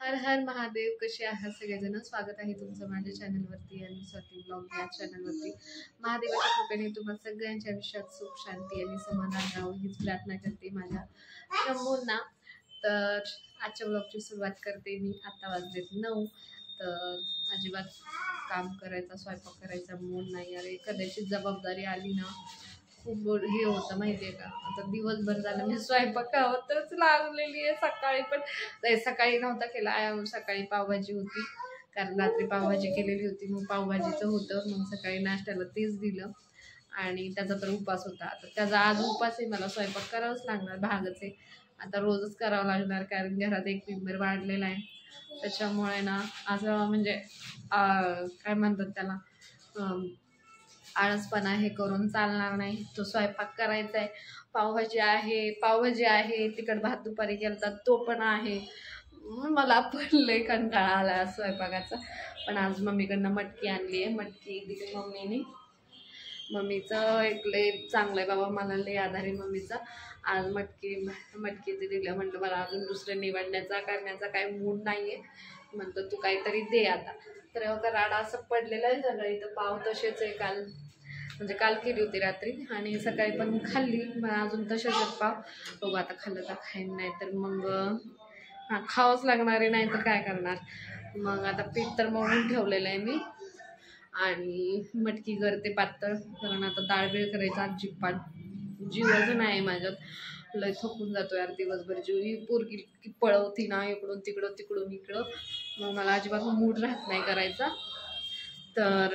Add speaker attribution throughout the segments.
Speaker 1: हर हर महादेव. कसे आहात सगळेजण? स्वागत आहे तुमचं माझ्या चॅनलवरती आणि स्वाती ब्लॉग या चॅनलवरती. महादेवाच्या कृपेने तुम्हाला सगळ्यांच्या आयुष्यात सुख शांती आणि समाधान राहावं हीच प्रार्थना करते माझ्या शंभूंना. तर आजच्या ब्लॉगची सुरुवात करते मी. आता वाजलेत 9. तर अजिबात काम करायचा स्वयंपाक करायचा मूड नाही. अरे कदाचित जबाबदारी आली ना खूप हे होतं माहिती आहे का. आता दिवसभर झालं मी स्वयंपाकावरच लागलेली आहे. सकाळी पण सकाळी नव्हता केला, सकाळी पावभाजी होती कारण रात्री पावभाजी केलेली होती. मग पावभाजीचं होतं, मग सकाळी नाश्त्याला तेच दिलं आणि त्याचा तर उपास होता. आता त्याचा आज उपास आहे, मला स्वयंपाक करावंच लागणार, भागच आहे. आता रोजच करावं लागणार कारण घरात एक मेंबर वाढलेला आहे. त्याच्यामुळे ना असं म्हणजे काय म्हणतात त्याला आळसपणा हे करून चालणार नाही. तो स्वयंपाक करायचा आहे. पावभाजी आहे, तिखट भात दुपारी केला तो पण आहे. मला पण लय कंटाळा आला स्वयंपाकाचा. पण आज मम्मीकडनं मटकी आणली आहे, मटकी दिली मम्मीने. मम्मीचं एक लय चांगलं आहे बाबा, मला लय आधार आहे मम्मीचा. आज मटकीचे दिलं. म्हटलं मला अजून दुसरं निवडण्याचा करण्याचा काही मूड नाही आहे. म्हणतो तू काहीतरी दे आता. तर राडा असं पडलेलं आहे सगळं. इथं पाव तसेच आहे, काल केली होती रात्री आणि सकाळी पण खाल्ली. मग अजून तसेच पाव. बघू आता खाल्लं का खाईन, नाही तर मग खावंच लागणार आहे, नाही तर काय करणार. मग आता पीठ तर मळून ठेवलेलं आहे मी आणि मटकी करते पातळ, कारण आता डाळबीळ करायचा अजिबात जीवच नाही माझ्यात. लय थकून जातो यार दिवसभर. जीव ही पोरगी की पळवती ना इकडून तिकडं, मग मला अजिबात मूड राहत नाही करायचा. तर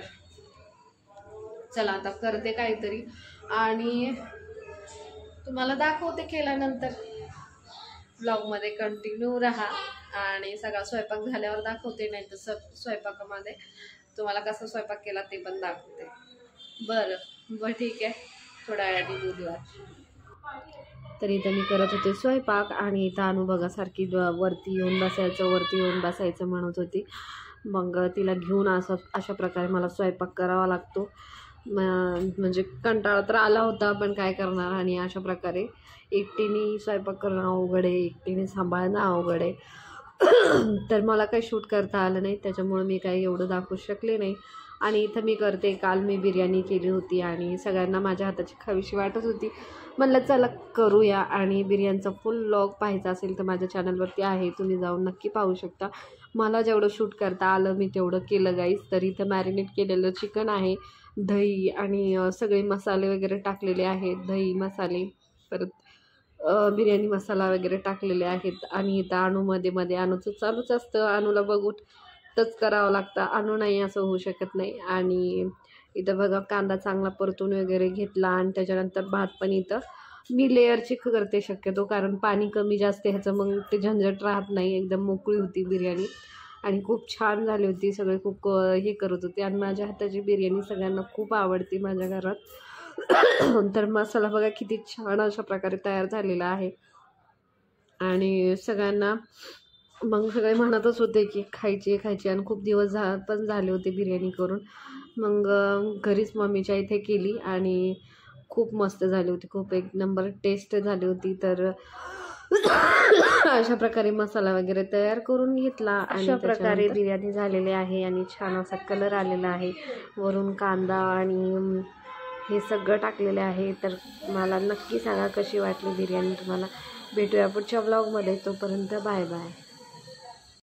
Speaker 1: चला आता करते काहीतरी आणि तुम्हाला दाखवते केल्यानंतर. ब्लॉगमध्ये कंटिन्यू राहा आणि सगळा स्वयंपाक झाल्यावर दाखवते, नाही तर स्वयंपाकामध्ये तुम्हाला कसा स्वयंपाक केला ते पण दाखवते. बरं ठीक आहे, थोड्या वेळाने बोलूया. तर इथं मी करत होते स्वयंपाक आणि इथं अनु बघा सारखी वरती येऊन बसायचं म्हणत होती. मग तिला घेऊन अशा प्रकारे मला स्वयंपाक करावा लागतो. म्हणजे कंटाळा तर आला होता, पण काय करणार. आणि अशा प्रकारे एकटीने स्वयंपाक करणं अवघड आहे, एकटीने सांभाळणं अवघड आहे. तर मला काही शूट करता आलं नाही, त्याच्यामुळे मी काही एवढं दाखवू शकले नाही. आणि इथं मी करते. काल मी बिर्याणी केली होती आणि सगळ्यांना माझ्या हाताची खावीशी वाटत होती. म्हणलं चला करूया. आणि बिर्याणीचा फुल व्लॉग पाहायचा असेल तर माझ्या चॅनलवरती आहे, तुम्ही जाऊन नक्की पाहू शकता. मला जेवढं शूट करता आलं मी तेवढं केलं गाईस. तर इथं मॅरिनेट केलेलं चिकन आहे, दही आणि सगळे मसाले वगैरे टाकलेले आहेत. दही मसाले, परत बिर्याणी मसाला वगैरे टाकलेले आहेत. आणि इथं मध्ये अणूचं चालूच असतं, अणूला बघूनच करावं लागतं. अणू नाही असं होऊ शकत नाही. आणि इथं बघा कांदा चांगला परतून वगैरे घेतला आणि त्याच्यानंतर भात पण इथं मी लेअरची करते शक्यतो, कारण पाणी कमी जास्त ह्याचं मग ते झंझट राहत नाही. एकदम मोकळी होती बिर्याणी आणि खूप छान झाली होती. सगळे खूप हे करत होते आणि माझ्या हाताची बिर्याणी सगळ्यांना खूप आवडते माझ्या घरात. तर मसाला बघा किती छान अशा प्रकारे तयार झालेला आहे. आणि सगळ्यांना मग सगळे म्हणतच होते की खायची आणि खूप दिवस पण झाले होते बिर्याणी करून. मग घरीच मम्मीच्या इथे केली आणि खूप मस्त झाली होती, खूप एक नंबर टेस्ट झाली होती. तर अशा प्रकारे मसाला वगैरे तयार करून घेतला आणि अशा प्रकारे बिर्याणी झालेली आहे आणि छान असा कलर आलेला आहे. वरून कांदा आणि हे सगळं टाकलेलं आहे. तर मला नक्की सांगा कशी वाटली बिर्याणी तुम्हाला. भेटूया पुढच्या ब्लॉगमध्ये. तोपर्यंत बाय बाय.